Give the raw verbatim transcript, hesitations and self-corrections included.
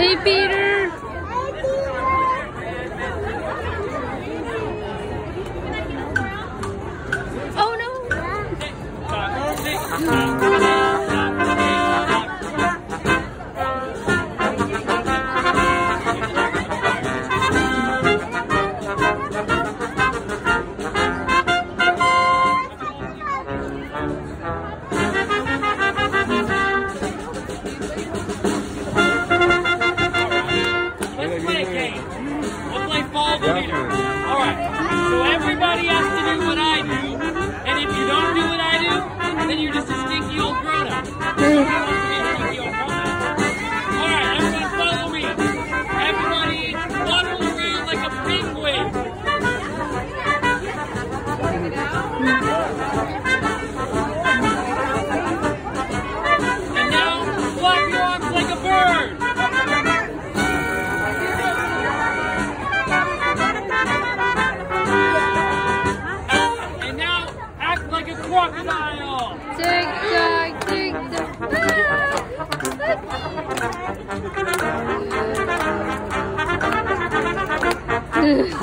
Hey, Peter. Oh no. Alright, so everybody has to do what I do, and if you don't do what I do, then you're just a stinky old grown-up. Alright, everyone follow me. Everybody waddle around like a penguin. And now, flap your arms like a bird. Crocodile! Tick tock, tick tock.